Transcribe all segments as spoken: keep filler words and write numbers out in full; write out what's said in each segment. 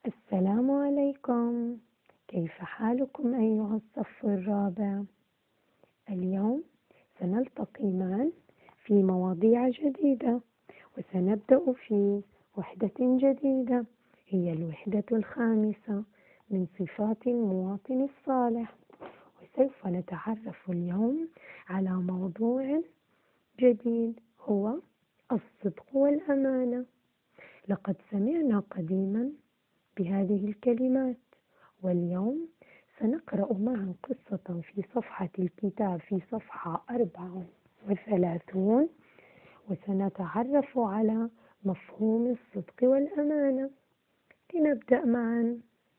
السلام عليكم، كيف حالكم أيها الصف الرابع؟ اليوم سنلتقي معا في مواضيع جديدة، وسنبدأ في وحدة جديدة هي الوحدة الخامسة من صفات المواطن الصالح. وسوف نتعرف اليوم على موضوع جديد هو الصدق والأمانة. لقد سمعنا قديما بهذه الكلمات، واليوم سنقرأ معا قصة في صفحة الكتاب في صفحة أربعة وثلاثون، وسنتعرف على مفهوم الصدق والأمانة. لنبدأ معا.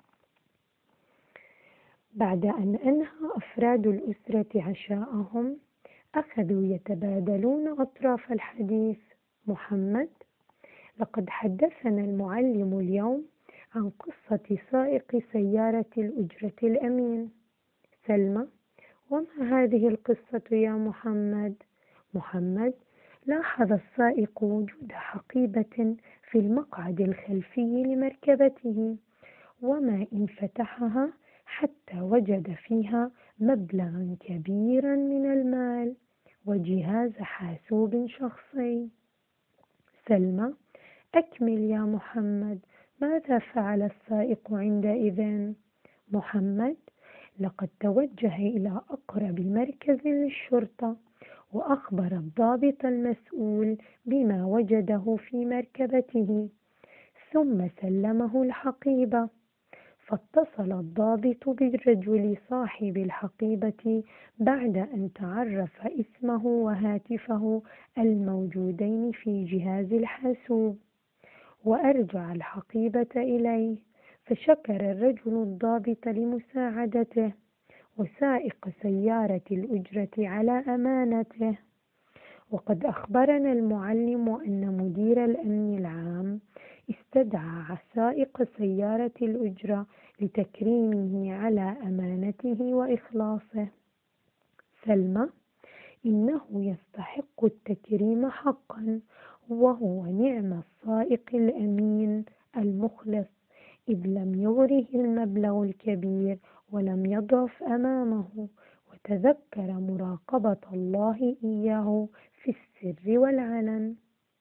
بعد أن أنهى أفراد الأسرة عشاءهم، أخذوا يتبادلون أطراف الحديث. محمد: لقد حدثنا المعلم اليوم عن قصة سائق سيارة الأجرة الأمين. سلمى: وما هذه القصة يا محمد؟ محمد: لاحظ السائق وجود حقيبة في المقعد الخلفي لمركبته، وما إن فتحها حتى وجد فيها مبلغا كبيرا من المال وجهاز حاسوب شخصي. سلمى: أكمل يا محمد، ماذا فعل السائق عندئذ؟ محمد: لقد توجه إلى أقرب مركز للشرطة، وأخبر الضابط المسؤول بما وجده في مركبته، ثم سلمه الحقيبة. فاتصل الضابط بالرجل صاحب الحقيبة بعد أن تعرف اسمه وهاتفه الموجودين في جهاز الحاسوب، وأرجع الحقيبة إليه. فشكر الرجل الضابط لمساعدته، وسائق سيارة الأجرة على أمانته. وقد أخبرنا المعلم أن مدير الأمن العام استدعى سائق سيارة الأجرة لتكريمه على أمانته وإخلاصه. سلمى: إنه يستحق التكريم حقا، وهو نعم السائق الأمين المخلص، إذ لم يغره المبلغ الكبير ولم يضعف أمامه، وتذكر مراقبة الله إياه في السر والعلن.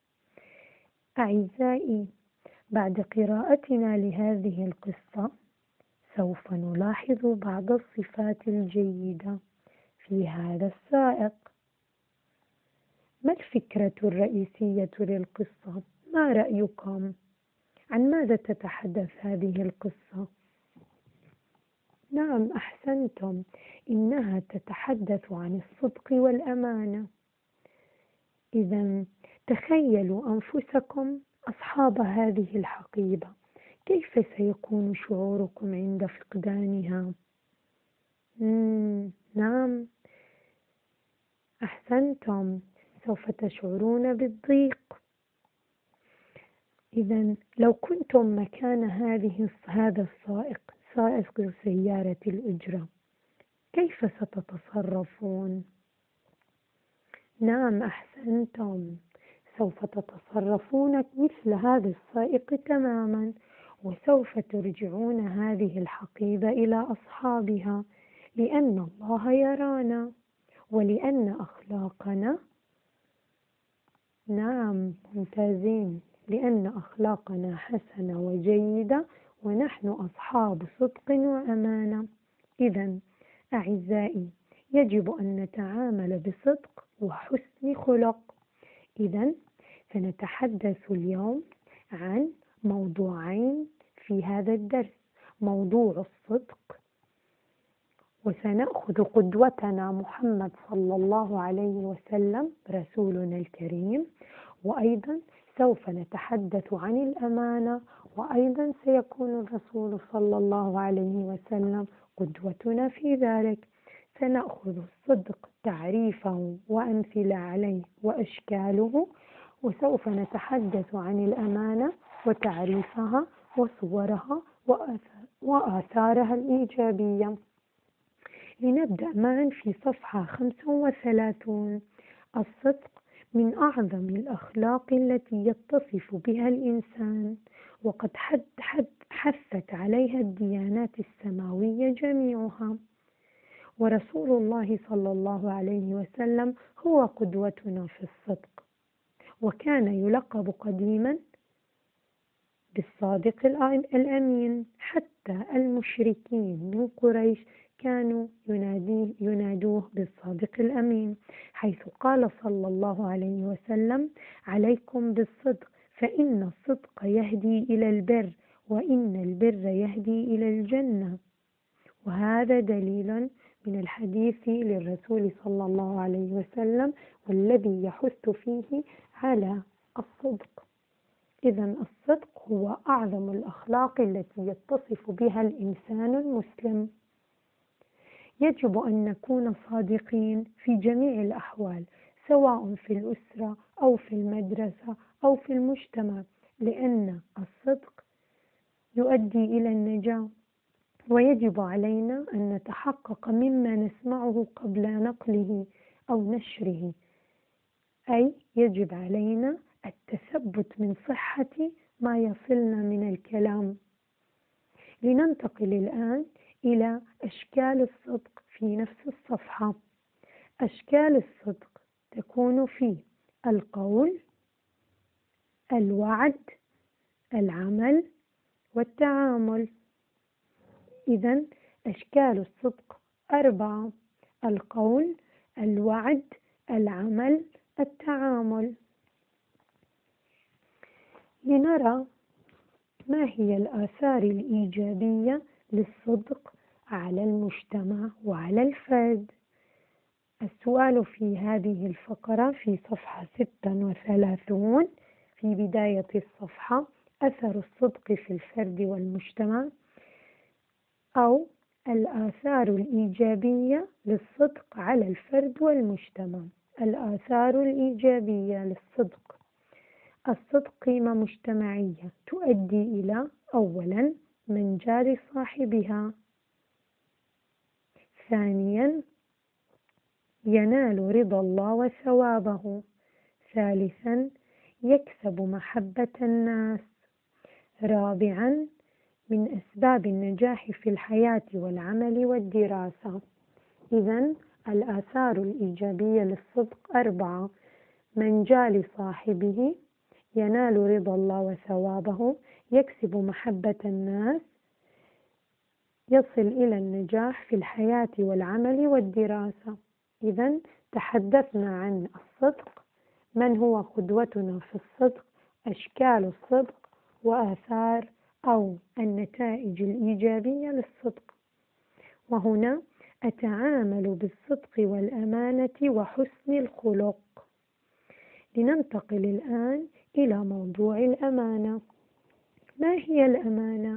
أعزائي، بعد قراءتنا لهذه القصة سوف نلاحظ بعض الصفات الجيدة في هذا السائق. ما الفكرة الرئيسية للقصة؟ ما رأيكم؟ عن ماذا تتحدث هذه القصة؟ نعم، أحسنتم، إنها تتحدث عن الصدق والأمانة. إذا تخيلوا أنفسكم أصحاب هذه الحقيبة، كيف سيكون شعوركم عند فقدانها؟ مم. نعم، أحسنتم، سوف تشعرون بالضيق. إذا لو كنتم مكان هذه هذا السائق سائق سيارة الأجرة، كيف ستتصرفون؟ نعم، أحسنتم، سوف تتصرفون مثل هذا السائق تماما، وسوف ترجعون هذه الحقيبة إلى أصحابها، لأن الله يرانا، ولأن أخلاقنا، نعم ممتازين، لأن أخلاقنا حسنة وجيدة، ونحن أصحاب صدق وأمانة. إذا أعزائي، يجب أن نتعامل بصدق وحسن خلق. إذا سنتحدث اليوم عن موضوعين في هذا الدرس: موضوع الصدق، وسنأخذ قدوتنا محمد صلى الله عليه وسلم رسولنا الكريم، وأيضا سوف نتحدث عن الأمانة، وأيضا سيكون الرسول صلى الله عليه وسلم قدوتنا في ذلك. سنأخذ الصدق تعريفه وأمثلة عليه وأشكاله، وسوف نتحدث عن الأمانة وتعريفها وصورها وآثارها الإيجابية. لنبدأ معا في صفحة خمسة وثلاثون. الصدق من أعظم الأخلاق التي يتصف بها الإنسان، وقد حد حد حثت عليها الديانات السماوية جميعها. ورسول الله صلى الله عليه وسلم هو قدوتنا في الصدق، وكان يلقب قديما بالصادق الأمين، حتى المشركين من قريش كانوا يناديه ينادوه بالصادق الأمين، حيث قال صلى الله عليه وسلم: عليكم بالصدق فإن الصدق يهدي إلى البر، وإن البر يهدي إلى الجنة. وهذا دليل من الحديث للرسول صلى الله عليه وسلم، والذي يحث فيه على الصدق. إذن الصدق هو أعظم الأخلاق التي يتصف بها الإنسان المسلم. يجب أن نكون صادقين في جميع الأحوال، سواء في الأسرة أو في المدرسة أو في المجتمع، لأن الصدق يؤدي إلى النجاة. ويجب علينا أن نتحقق مما نسمعه قبل نقله أو نشره، أي يجب علينا التثبت من صحة ما يصلنا من الكلام. لننتقل الآن إلى أشكال الصدق في نفس الصفحة. أشكال الصدق تكون في القول، الوعد، العمل، والتعامل. إذن أشكال الصدق أربعة: القول، الوعد، العمل، التعامل. لنرى ما هي الآثار الإيجابية للصدق على المجتمع وعلى الفرد. السؤال في هذه الفقرة في صفحة ستة وثلاثين في بداية الصفحة: أثر الصدق في الفرد والمجتمع، أو الآثار الإيجابية للصدق على الفرد والمجتمع. الآثار الإيجابية للصدق: الصدق قيمة مجتمعية تؤدي إلى: أولا منجاة صاحبها، ثانيا ينال رضا الله وثوابه، ثالثا يكسب محبة الناس، رابعا من أسباب النجاح في الحياة والعمل والدراسة. إذن الآثار الإيجابية للصدق أربعة: منجاة لصاحبه، ينال رضا الله وثوابه، يكسب محبة الناس، يصل إلى النجاح في الحياة والعمل والدراسة. إذن تحدثنا عن الصدق، من هو قدوتنا في الصدق، أشكال الصدق، وآثار أو النتائج الإيجابية للصدق. وهنا أتعامل بالصدق والأمانة وحسن الخلق. لننتقل الآن إلى موضوع الأمانة. ما هي الأمانة؟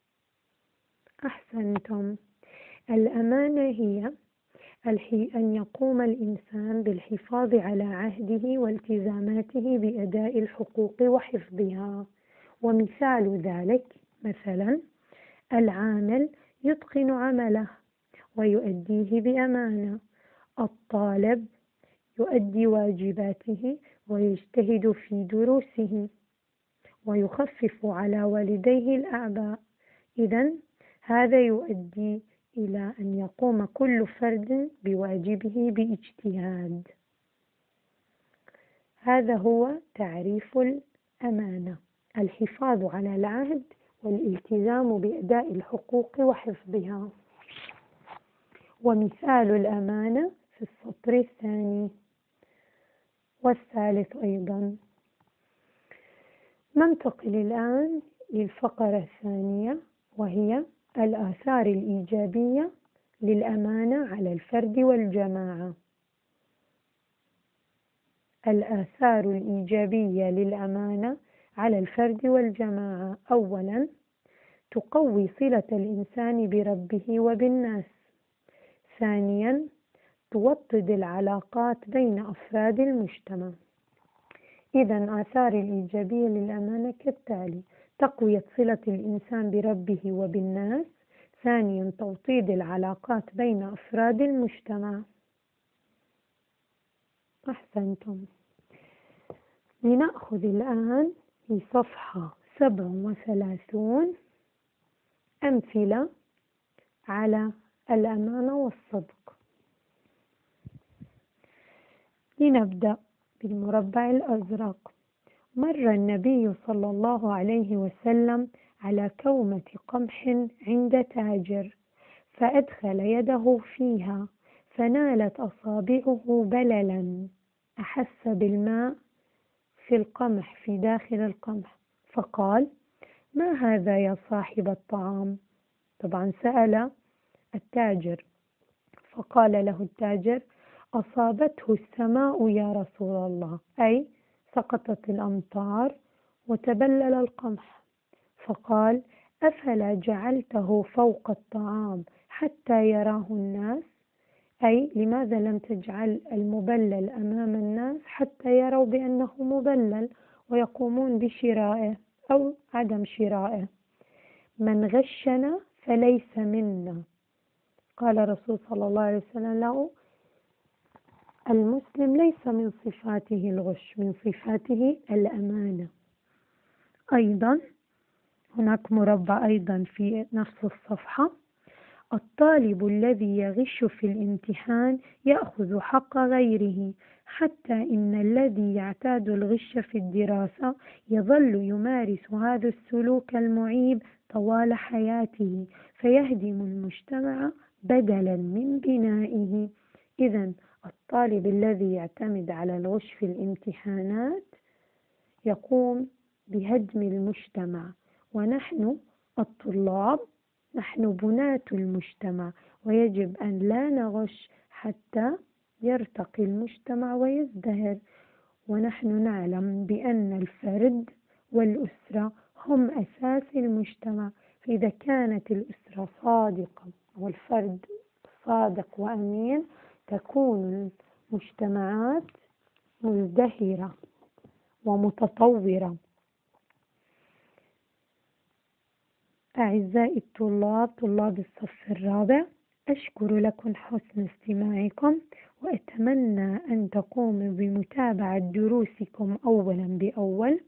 أحسنتم، الأمانة هي أن يقوم الإنسان بالحفاظ على عهده والتزاماته بأداء الحقوق وحفظها. ومثال ذلك مثلا العامل يتقن عمله ويؤديه بأمانة، الطالب يؤدي واجباته ويجتهد في دروسه ويخفف على والديه الأعباء. إذن هذا يؤدي إلى أن يقوم كل فرد بواجبه باجتهاد. هذا هو تعريف الأمانة: الحفاظ على العهد والالتزام بأداء الحقوق وحفظها. ومثال الأمانة في السطر الثاني والثالث أيضا. ننتقل الآن للفقرة الثانية، وهي الآثار الإيجابية للأمانة على الفرد والجماعة. الآثار الإيجابية للأمانة على الفرد والجماعة: أولا تقوي صلة الإنسان بربه وبالناس، ثانيا توطد العلاقات بين أفراد المجتمع. إذن آثار الإيجابية للأمانة كالتالي: تقوية صلة الإنسان بربه وبالناس، ثانيا توطيد العلاقات بين أفراد المجتمع. أحسنتم. لنأخذ الآن في صفحة سبع وثلاثون أمثلة على الأمانة والصدق. لنبدأ بالمربع الأزرق. مر النبي صلى الله عليه وسلم على كومة قمح عند تاجر، فأدخل يده فيها فنالت أصابعه بللا، أحس بالماء في القمح في داخل القمح، فقال: ما هذا يا صاحب الطعام؟ طبعا سأل التاجر، فقال له التاجر: أصابته السماء يا رسول الله، أي سقطت الأمطار وتبلل القمح. فقال: أفلا جعلته فوق الطعام حتى يراه الناس؟ أي لماذا لم تجعل المبلل أمام الناس حتى يروا بأنه مبلل ويقومون بشرائه أو عدم شرائه؟ من غشنا فليس منا. قال الرسول صلى الله عليه وسلم له: المسلم ليس من صفاته الغش، من صفاته الأمانة. أيضا هناك مربع أيضا في نفس الصفحة: الطالب الذي يغش في الامتحان يأخذ حق غيره، حتى إن الذي يعتاد الغش في الدراسة يظل يمارس هذا السلوك المعيب طوال حياته، فيهدم المجتمع بدلا من بنائه. إذن الطالب الذي يعتمد على الغش في الامتحانات يقوم بهدم المجتمع، ونحن الطلاب نحن بناة المجتمع، ويجب أن لا نغش حتى يرتقي المجتمع ويزدهر. ونحن نعلم بأن الفرد والأسرة هم أساس المجتمع، فإذا كانت الأسرة صادقة والفرد صادق وأمين تكون المجتمعات مزدهرة ومتطورة. أعزائي الطلاب، طلاب الصف الرابع، أشكر لكم حسن استماعكم، وأتمنى أن تقوموا بمتابعة دروسكم أولا بأول،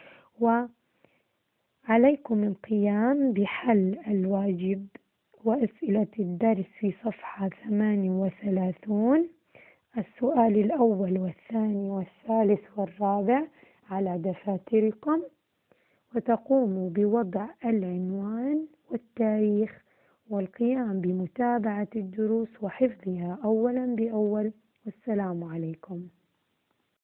وعليكم القيام بحل الواجب وأسئلة الدرس في صفحة ثمانية وثلاثون، السؤال الأول والثاني والثالث والرابع على دفاتركم، وتقوموا بوضع العنوان والتاريخ والقيام بمتابعة الدروس وحفظها أولا بأول. والسلام عليكم.